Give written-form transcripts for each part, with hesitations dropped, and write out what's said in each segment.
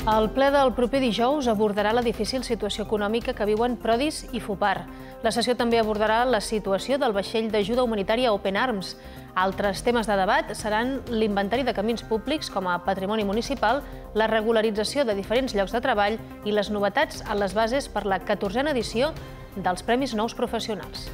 El ple del proper dijous abordarà la difícil situació econòmica que viuen Prodis i Fupar. La sessió també abordarà la situació del vaixell d'ajuda humanitària Open Arms. Altres temes de debat seran l'inventari de camins públics com a patrimoni municipal, la regularització de diferents llocs de treball i les novetats en les bases per la 14a edició dels Premis Nous Professionals.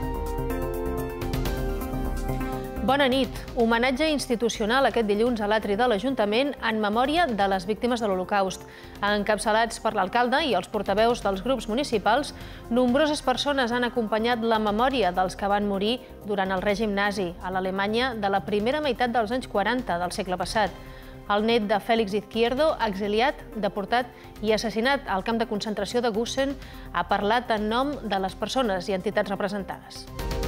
Bona nit. Homenatge institucional aquest dilluns a l'atri de l'Ajuntament en memòria de les víctimes de l'Holocaust. Encapçalats per l'alcalde i els portaveus dels grups municipals, nombroses persones han acompanyat la memòria dels que van morir durant el règim nazi a l'Alemanya de la primera meitat dels anys 40 del segle passat. El net de Félix Izquierdo, exiliat, deportat i assassinat al camp de concentració de Gusen, ha parlat en nom de les persones i entitats representades.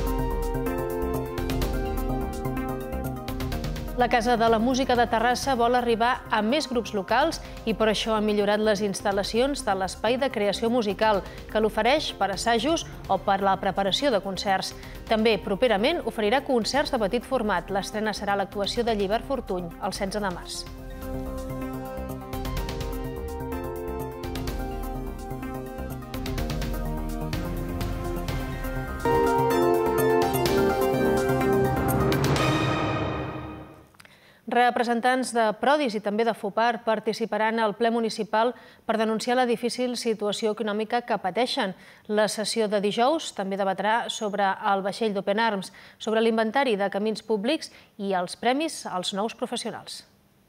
La Casa de la Música de Terrassa vol arribar a més grups locals i per això ha millorat les instal·lacions de l'espai de creació musical, que l'ofereix per assajos o per la preparació de concerts. També, properament, oferirà concerts de petit format. L'estrena serà l'actuació de Llibert Fortuny, el 16 de març. Representants de Prodis i també de Fupar participaran al ple municipal per denunciar la difícil situació econòmica que pateixen. La sessió de dijous també debatrà sobre el vaixell d'Open Arms, sobre l'inventari de camins públics i els premis als nous professionals.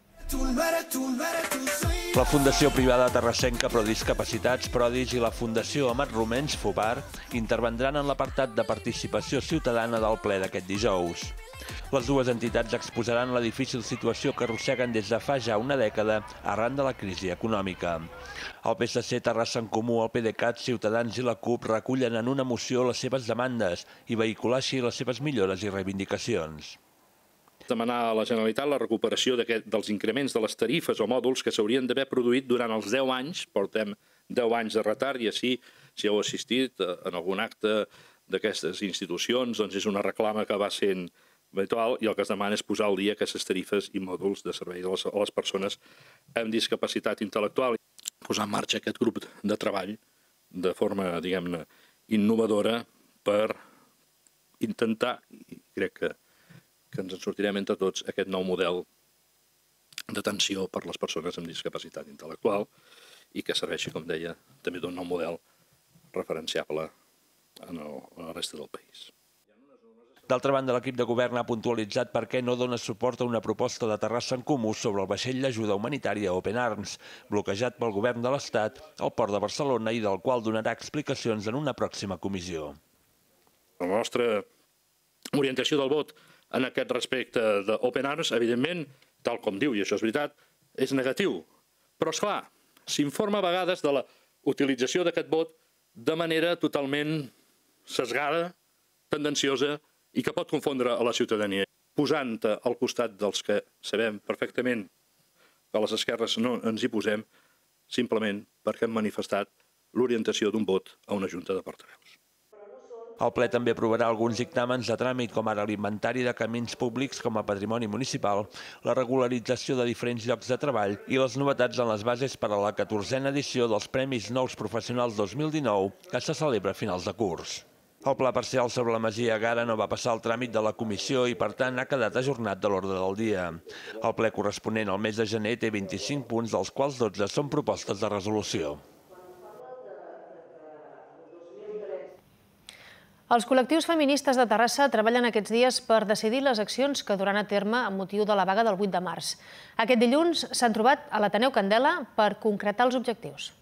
La Fundació Privada Terrassenca Prodis Capacitats, Prodis i la Fundació Amat Romens Fupar intervendran en l'apartat de participació ciutadana del ple d'aquest dijous. Les dues entitats exposaran la difícil situació que arrosseguen des de fa ja una dècada arran de la crisi econòmica. El PSC, Terrassa en Comú, el PDeCAT, Ciutadans i la CUP recullen en una moció les seves demandes i vehicular així les seves millores i reivindicacions. Demanar a la Generalitat la recuperació dels increments de les tarifes o mòduls que s'haurien d'haver produït durant els 10 anys, portem 10 anys de retard i així, si heu assistit en algun acte d'aquestes institucions, doncs és una reclama que va sent habitual i el que es demana és posar al dia aquestes tarifes i mòduls de servei a les persones amb discapacitat intel·lectual. Posar en marxa aquest grup de treball de forma, diguem-ne, innovadora per intentar, i crec que ens en sortirem entre tots, aquest nou model d'atenció per les persones amb discapacitat intel·lectual i que serveixi, com deia, també d'un nou model referenciable a la resta del país. D'altra banda, l'equip de govern ha puntualitzat per què no dona suport a una proposta de Terrassa en Comú sobre el vaixell d'ajuda humanitària Open Arms, bloquejat pel govern de l'Estat al port de Barcelona i del qual donarà explicacions en una pròxima comissió. La nostra orientació del vot en aquest respecte d'Open Arms, evidentment, tal com diu, i això és veritat, és negatiu. Però, esclar, s'informa a vegades de la utilització d'aquest vot de manera totalment sesgada, tendenciosa i que pot confondre a la ciutadania. Posant al costat dels que sabem perfectament que a les esquerres no ens hi posem, simplement perquè hem manifestat l'orientació d'un vot a una junta de portaveus. El ple també aprovarà alguns dictàmens de tràmit, com ara l'inventari de camins públics com a patrimoni municipal, la regularització de diferents llocs de treball i les novetats en les bases per a la 14a edició dels Premis Nous Professionals 2019, que se celebra a finals de curs. El pla parcial sobre la Masia Gara no va passar el tràmit de la comissió i, per tant, ha quedat ajornat de l'ordre del dia. El ple corresponent al mes de gener té 25 punts, dels quals 12 són propostes de resolució. Els col·lectius feministes de Terrassa treballen aquests dies per decidir les accions que duran a terme amb motiu de la vaga del 8 de març. Aquest dilluns s'han trobat a l'Ateneu Candela per concretar els objectius.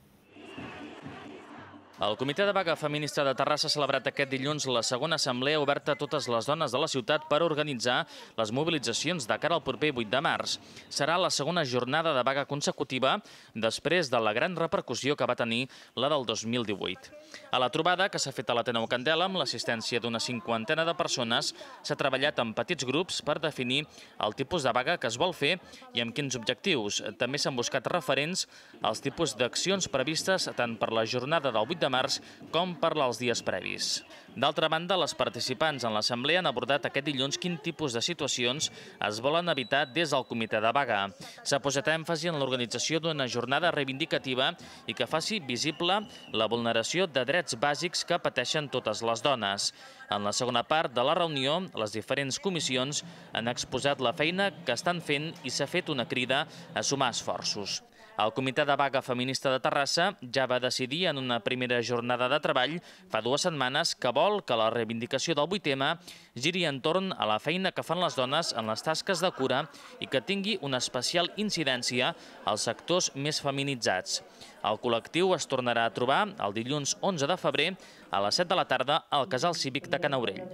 El Comitè de Vaga Feminista de Terrassa ha celebrat aquest dilluns la segona assemblea oberta a totes les dones de la ciutat per organitzar les mobilitzacions de cara al proper 8 de març. Serà la segona jornada de vaga consecutiva després de la gran repercussió que va tenir la del 2018. A la trobada, que s'ha fet a l'Ateneu Candela amb l'assistència d'una 50ena de persones, s'ha treballat en petits grups per definir el tipus de vaga que es vol fer i amb quins objectius. També s'han buscat referents als tipus d'accions previstes tant per la jornada del 8 de març, com per als dies previs. D'altra banda, les participants en l'assemblea han abordat aquest dilluns quin tipus de situacions es volen evitar des del comitè de vaga. S'ha posat èmfasi en l'organització d'una jornada reivindicativa i que faci visible la vulneració de drets bàsics que pateixen totes les dones. En la segona part de la reunió, les diferents comissions han exposat la feina que estan fent i s'ha fet una crida a sumar esforços. El Comitè de Vaga Feminista de Terrassa ja va decidir en una primera jornada de treball fa 2 setmanes que vol que la reivindicació del 8M giri entorn a la feina que fan les dones en les tasques de cura i que tingui una especial incidència als sectors més feminitzats. El col·lectiu es tornarà a trobar el dilluns 11 de febrer a les 7 de la tarda al Casal Cívic de Can Aurell.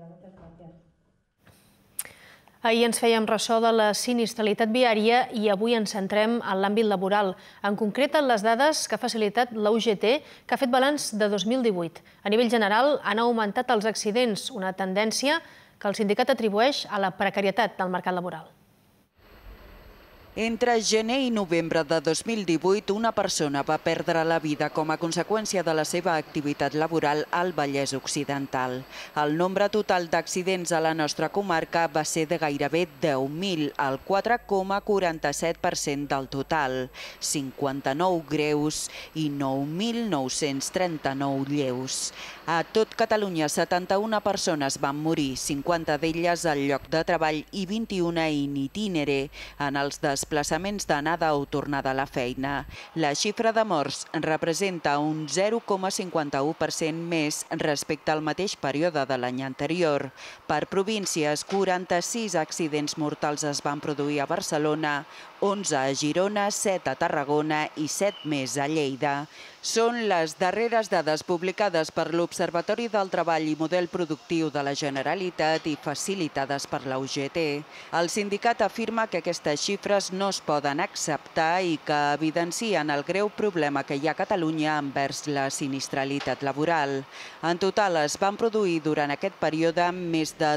Ahir ens fèiem ressò de la sinistralitat viària i avui ens centrem en l'àmbit laboral, en concret en les dades que ha facilitat la UGT, que ha fet balanç de 2018. A nivell general, han augmentat els accidents, una tendència que el sindicat atribueix a la precarietat del mercat laboral. Entre gener i novembre de 2018, una persona va perdre la vida com a conseqüència de la seva activitat laboral al Vallès Occidental. El nombre total d'accidents a la nostra comarca va ser de gairebé 10.000, el 4,47% del total, 59 greus i 9.939 lleus. A tot Catalunya, 71 persones van morir, 50 d'elles al lloc de treball i 21 in itinere, en els desplaçaments d'anada o tornada a la feina. La xifra de morts representa un 0,51% més respecte al mateix període de l'any anterior. Per províncies, 46 accidents mortals es van produir a Barcelona, 11 a Girona, 7 a Tarragona i 7 més a Lleida. Són les darreres dades publicades per l'Observatori del Treball i Model Productiu de la Generalitat i facilitades per la UGT. El sindicat afirma que aquestes xifres no es poden acceptar i que evidencien el greu problema que hi ha a Catalunya envers la sinistralitat laboral. En total es van produir durant aquest període més de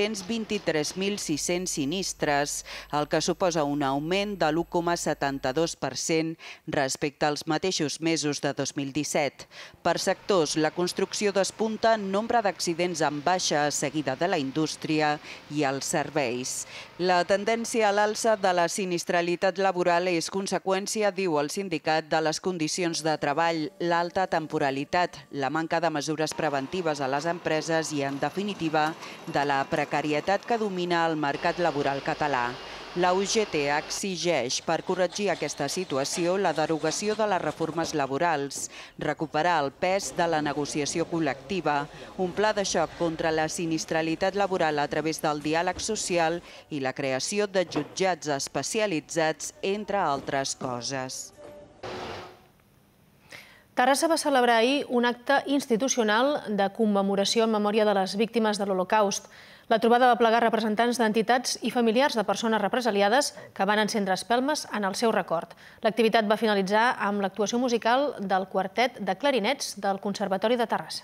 223.600 sinistres, el que suposa un augment de l'1,72% respecte als mateixos mesos de 2017. Per sectors, la construcció despunta en nombre d'accidents en baixa seguida de la indústria i els serveis. La tendència a l'alça de la sinistralitat laboral és conseqüència, diu el sindicat, de les condicions de treball, l'alta temporalitat, la manca de mesures preventives a les empreses i, en definitiva, de la precarietat que domina el mercat laboral català. La UGT exigeix, per corregir aquesta situació, la derogació de les reformes laborals, recuperar el pes de la negociació col·lectiva, un pla de xoc contra la sinistralitat laboral a través del diàleg social i la creació de jutjats especialitzats, entre altres coses. Terrassa va celebrar ahir un acte institucional de commemoració en memòria de les víctimes de l'Holocaust. La trobada va plegar representants d'entitats i familiars de persones represaliades que van encendre espelmes en el seu record. L'activitat va finalitzar amb l'actuació musical del quartet de clarinets del Conservatori de Terrassa.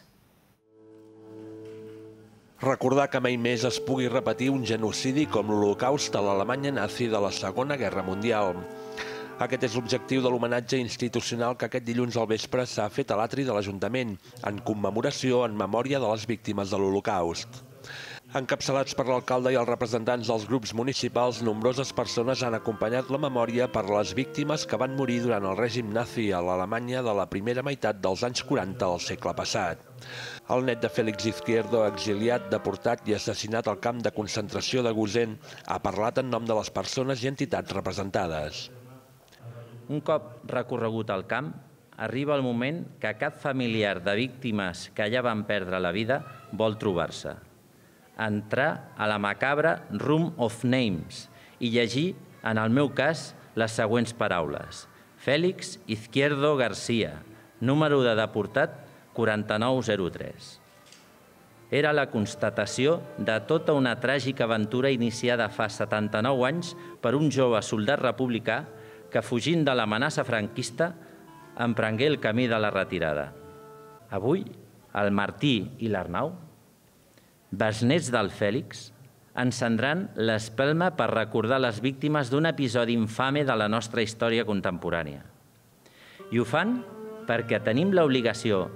Recordar que mai més es pugui repetir un genocidi com l'Holocaust a l'Alemanya nazi de la Segona Guerra Mundial. Aquest és l'objectiu de l'homenatge institucional que aquest dilluns al vespre s'ha fet a l'atri de l'Ajuntament, en commemoració en memòria de les víctimes de l'Holocaust. Encapçalats per l'alcalde i els representants dels grups municipals, nombroses persones han acompanyat la memòria per les víctimes que van morir durant el règim nazi a l'Alemanya de la primera meitat dels anys 40 del segle passat. El net de Félix Izquierdo, exiliat, deportat i assassinat al camp de concentració de Gusen, ha parlat en nom de les persones i entitats representades. Un cop recorregut el camp, arriba el moment que cap familiar de víctimes que allà van perdre la vida vol trobar-se. Entrar a la macabra Room of Names i llegir, en el meu cas, les següents paraules. Félix Izquierdo García, número de deportat 4903. Era la constatació de tota una tràgica aventura iniciada fa 79 anys per un jove soldat republicà que, fugint de l'amenaça franquista, emprengué el camí de la retirada. Avui, el Martí i l'Arnau, besnets del Fèlix, encendran l'espelma per recordar les víctimes d'un episodi infame de la nostra història contemporània. I ho fan perquè tenim l'obligació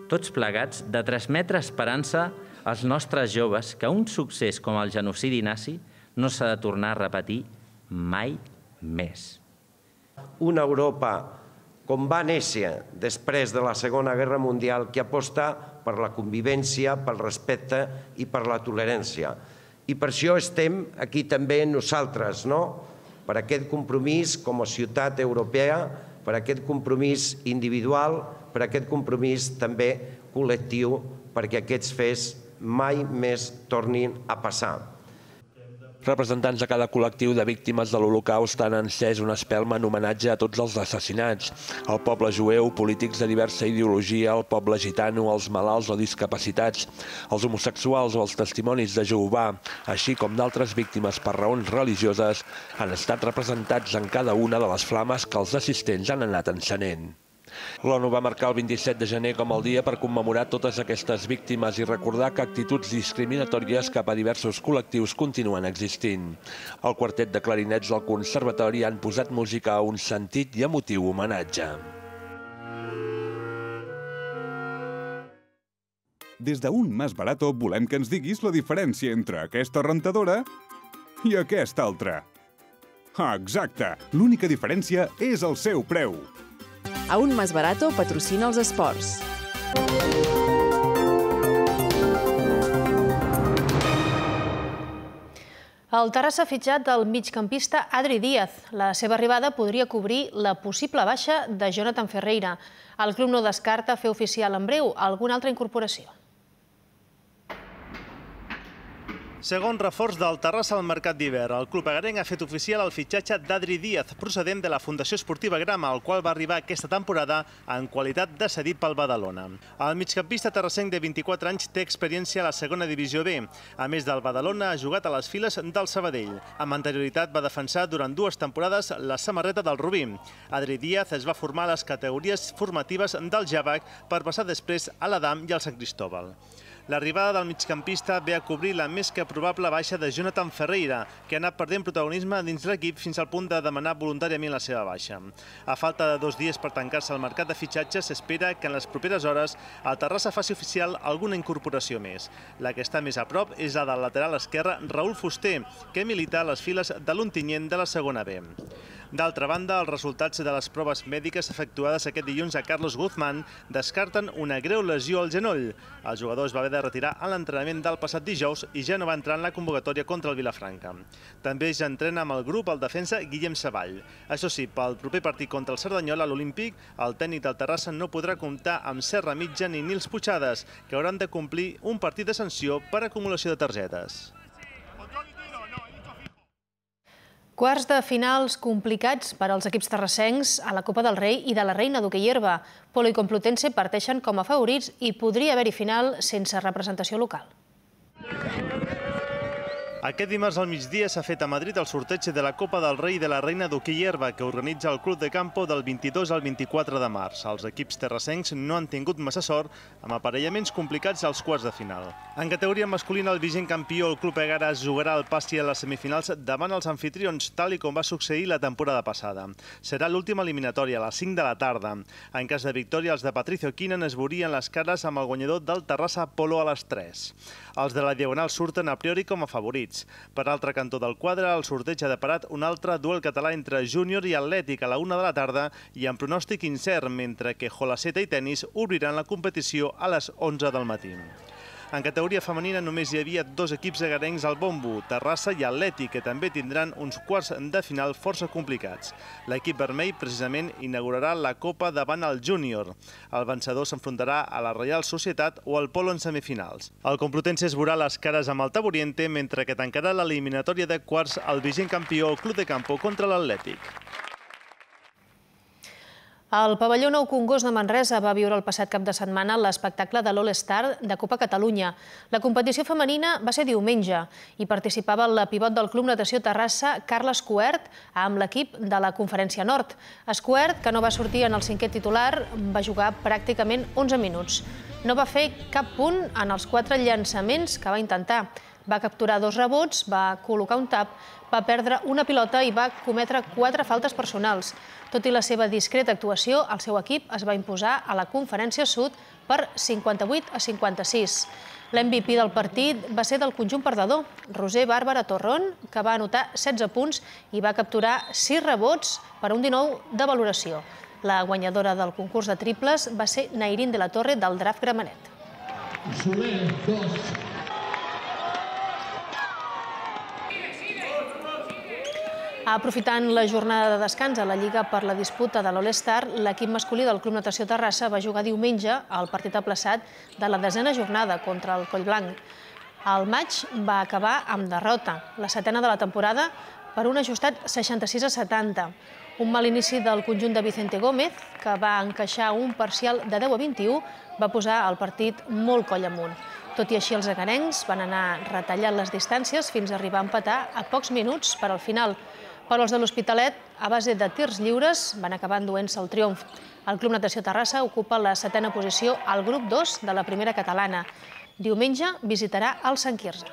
tots plegats, de transmetre esperança als nostres joves que un succés com el genocidi nazi no s'ha de tornar a repetir mai més. Una Europa com va néixer després de la Segona Guerra Mundial, que aposta per la convivència, pel respecte i per la tolerància. I per això estem aquí també nosaltres, per aquest compromís com a ciutat europea, per aquest compromís individual, per aquest compromís també col·lectiu, perquè aquests fets mai més tornin a passar. Representants de cada col·lectiu de víctimes de l'Holocaust han encès una espelma en homenatge a tots els assassinats: el poble jueu, polítics de diversa ideologia, el poble gitano, els malalts o discapacitats, els homosexuals o els testimonis de Jehovà, així com d'altres víctimes per raons religioses, han estat representats en cada una de les flames que els assistents han anat encenent. L'ONU va marcar el 27 de gener com el dia per commemorar totes aquestes víctimes i recordar que actituds discriminatòries cap a diversos col·lectius continuen existint. El quartet de clarinets del Conservatori han posat música a un sentit i emotiu homenatge. Des d'Un Más Barato volem que ens diguis la diferència entre aquesta rentadora i aquesta altra. Ah, exacte! L'única diferència és el seu preu. A Un Más Barato patrocina els esports. El Terrassa ha fitxat el migcampista Adri Díaz. La seva arribada podria cobrir la possible baixa de Jonathan Ferreira. El club no descarta fer oficial en breu alguna altra incorporació. Segon reforç del Terrassa al mercat d'hivern. El club agarenc ha fet oficial el fitxatge d'Adri Díaz, procedent de la Fundació Esportiva Grama, el qual va arribar aquesta temporada en qualitat de cedit pel Badalona. El migcampista terrassenc de 24 anys té experiència a la segona divisió B. A més del Badalona, ha jugat a les files del Sabadell. Amb anterioritat va defensar durant 2 temporades la samarreta del Rubí. Adri Díaz es va formar a les categories formatives del Javac per passar després a l'Adam i al Sant Cristóbal. L'arribada del migcampista ve a cobrir la més que probable baixa de Jonathan Ferreira, que ha anat perdent protagonisme dins l'equip fins al punt de demanar voluntàriament la seva baixa. A falta de 2 dies per tancar-se al mercat de fitxatges, s'espera que en les properes hores el Terrassa faci oficial alguna incorporació més. La que està més a prop és la del lateral esquerre Raül Fuster, que milita a les files de l'Ontinyent de la segona B. D'altra banda, els resultats de les proves mèdiques efectuades aquest dilluns a Carlos Guzmán descarten una greu lesió al genoll. El jugador es va haver de retirar a l'entrenament del passat dijous i ja no va entrar en la convocatòria contra el Vilafranca. També ja entrena amb el grup el defensa Guillem Savall. Això sí, pel proper partit contra el Cerdanyola a l'Olímpic, el tècnic del Terrassa no podrà comptar amb Serra Mitja ni Nils Puigades, que hauran de complir un partit de sanció per acumulació de targetes. Quarts de finals complicats per als equips terrassencs a la Copa del Rei i de la Reina d'Hoquei Herba. Polo i Complutense parteixen com a favorits i podria haver-hi final sense representació local. Aquest dimarts al migdia s'ha fet a Madrid el sorteig de la Copa del Rei i de la Reina d'Hoquei Herba que organitza el Club de Campo del 22 al 24 de març. Els equips terrassencs no han tingut massa sort amb aparellaments complicats als quarts de final. En categoria masculina, el vigent campió, el Club Egara, jugarà el passi a les semifinals davant els anfitrions, tal i com va succeir la temporada passada. Serà l'última eliminatòria, a les 5 de la tarda. En cas de victòria, els de Patricio Quinan es veurien les cares amb el guanyador del Terrassa Polo a les 3. Els de la Diagonal surten a priori com a favorits. Per l'altre cantó del quadre, el sorteig ha deparat un altre duel català entre Júnior i Atlètic a la 1 de la tarda i amb pronòstic incert, mentre que Jolaceta i Tenis obriran la competició a les 11 del matí. En categoria femenina només hi havia 2 equips agarencs al bombo, Terrassa i Atlètic, que també tindran uns quarts de final força complicats. L'equip vermell, precisament, inaugurarà la Copa davant el Júnior. El vencedor s'enfrontarà a la Reial Societat o al Polo en semifinals. El Complutense es veurà les cares amb el Taburiente, mentre que tancarà l'eliminatòria de quarts el vigent campió Club de Campo contra l'Atlètic. El pavelló Nou Congost de Manresa va viure el passat cap de setmana l'espectacle de l'All-Star de Copa Catalunya. La competició femenina va ser diumenge i participava la pivot del Club Natació Terrassa, Carla Escuert, amb l'equip de la Conferència Nord. Escuert, que no va sortir en el 5è titular, va jugar pràcticament 11 minuts. No va fer cap punt en els 4 llançaments que va intentar. Va capturar 2 rebots, va col·locar un tap, va perdre una pilota i va cometre 4 faltes personals. Tot i la seva discreta actuació, el seu equip es va imposar a la Conferència Sud per 58-56. L'MVP del partit va ser del conjunt perdedor, Roser Bàrbara Torrón, que va anotar 16 punts i va capturar 6 rebots per un 19 de valoració. La guanyadora del concurs de triples va ser Nairín de la Torre del Draft Gramenet. Aprofitant la jornada de descans a la Lliga per la disputa de l'All-Star, l'equip masculí del Club Natació Terrassa va jugar diumenge al partit aplaçat de la 10a jornada contra el Collblanc. El maig va acabar amb derrota, la 7a de la temporada, per un ajustat 66-70. Un mal inici del conjunt de Vicente Gómez, que va encaixar un parcial de 10-21, va posar el partit molt coll amunt. Tot i així, els agarencs van anar retallant les distàncies fins a arribar a empatar a pocs minuts per al final. Però els de l'Hospitalet, a base de tirs lliures, van acabar enduent-se el triomf. El Club Natació Terrassa ocupa la 7a posició al grup 2 de la primera catalana. Diumenge visitarà el Sant Quirze.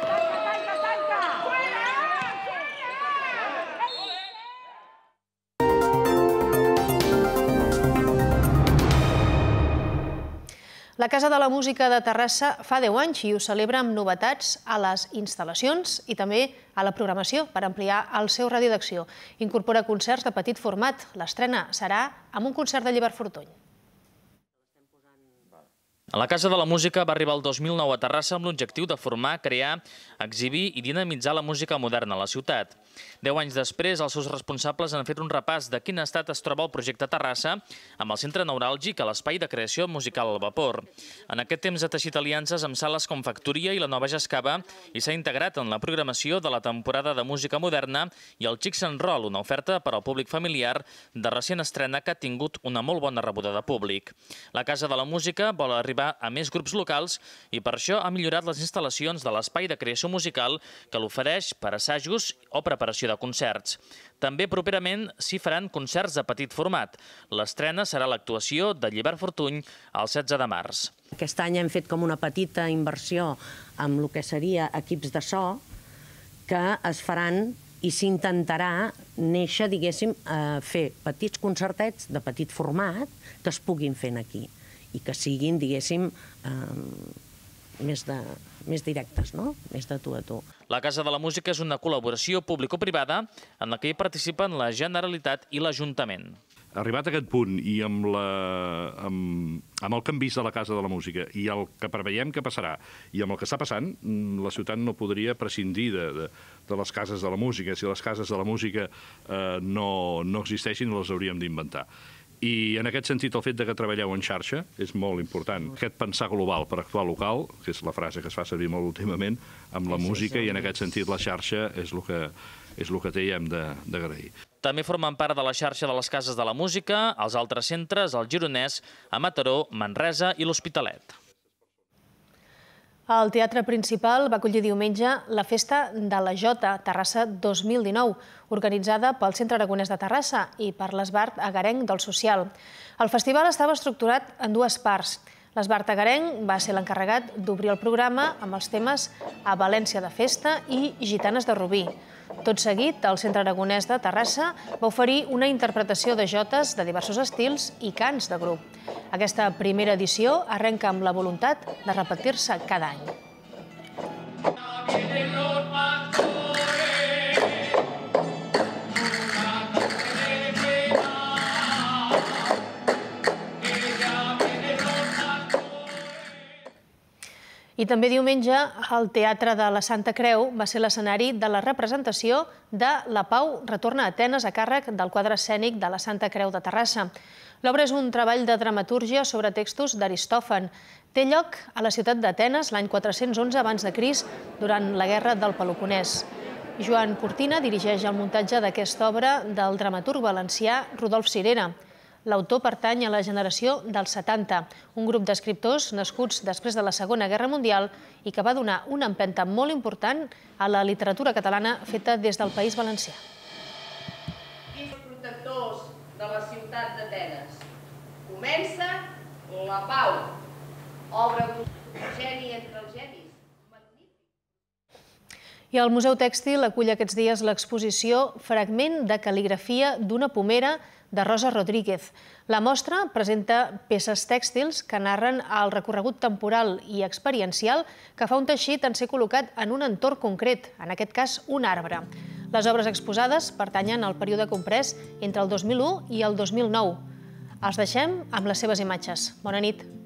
La Casa de la Música de Terrassa fa 10 anys i ho celebra amb novetats a les instal·lacions i també a la programació per ampliar el seu radi d'acció. Incorpora concerts de petit format. L'estrena serà amb un concert de Llibert Fortuny. La Casa de la Música va arribar el 2009 a Terrassa amb l'objectiu de formar, crear, exhibir i dinamitzar la música moderna a la ciutat. 10 anys després, els seus responsables han fet un repàs de quin estat es troba el projecte Terrassa amb el centre neuràlgic a l'espai de creació musical al vapor. En aquest temps ha teixit aliances amb sales com Factoria i la Nova Jascava i s'ha integrat en la programació de la temporada de música moderna i el Chicks and Roll, una oferta per al públic familiar de recent estrena que ha tingut una molt bona rebuda de públic. La Casa de la Música vol arribar a més grups locals i per això ha millorat les instal·lacions de l'espai de creació musical que l'ofereix per assajos o preparació de concerts. També properament s'hi faran concerts de petit format. L'estrena serà l'actuació de Llibert Fortuny el 16 de març. Aquest any hem fet com una petita inversió amb el que seria equips de so que es faran i s'intentarà néixer, diguéssim, a fer petits concertets de petit format que es puguin fer aquí i que siguin, diguéssim, més directes, més de tu a tu. La Casa de la Música és una col·laboració público-privada en la que hi participen la Generalitat i l'Ajuntament. Arribat a aquest punt i amb el que hem vist de la Casa de la Música i el que preveiem que passarà i amb el que està passant, la ciutat no podria prescindir de les cases de la música. Si les cases de la música no existeixin, les hauríem d'inventar. I en aquest sentit el fet que treballeu en xarxa és molt important. Aquest pensar global per actuar local, que és la frase que es fa servir molt últimament, amb la música, i en aquest sentit la xarxa és el que té i hem d'agrair. També formen part de la xarxa de les Cases de la Música els altres centres, el Gironès, a Mataró, Manresa i l'Hospitalet. El Teatre Principal va acollir diumenge la Festa de la Jota Terrassa 2019, organitzada pel Centre Aragonès de Terrassa i per l'Esbart Agarenc del Social. El festival estava estructurat en dues parts. L'Esbart Agarenc va ser l'encarregat d'obrir el programa amb els temes A València de Festa i Gitanes de Rubí. Tot seguit, el Centre Aragonès de Terrassa va oferir una interpretació de jotes de diversos estils i cants de grup. Aquesta primera edició arrenca amb la voluntat de repetir-se cada any. I també diumenge, el Teatre de la Santa Creu va ser l'escenari de la representació de La Pau retorna a Atenes a càrrec del quadre escènic de la Santa Creu de Terrassa. L'obra és un treball de dramatúrgia sobre textos d'Aristòfan. Té lloc a la ciutat d'Atenes l'any 411 abans de Crist, durant la Guerra del Peloponès. Joan Cortina dirigeix el muntatge d'aquesta obra del dramaturg valencià Rodolf Cirera. L'autor pertany a la generació dels 70, un grup d'escriptors nascuts després de la Segona Guerra Mundial i que va donar una empenta molt important a la literatura catalana feta des del País Valencià. Quins protectors de la ciutat d'Atenes. Comença la pau, obra d'un geni entre els genis. I el Museu Tèxtil acull aquests dies l'exposició Fragment de cal·ligrafia d'una pomera de Rosa Rodríguez. La mostra presenta peces tèxtils que narren el recorregut temporal i experiencial que fa un teixit en ser col·locat en un entorn concret, en aquest cas un arbre. Les obres exposades pertanyen al període comprès entre el 2001 i el 2009. Els deixem amb les seves imatges. Bona nit.